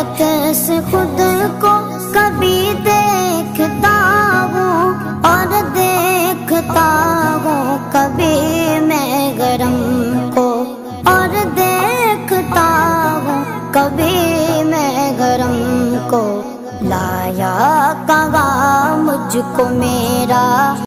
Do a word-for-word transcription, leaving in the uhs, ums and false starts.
कैसे खुद को कभी देखता हूँ और देखता हूँ कभी मैं गरम को और देखता हूँ कभी मैं गरम को। लाया कहाँ मुझको मेरा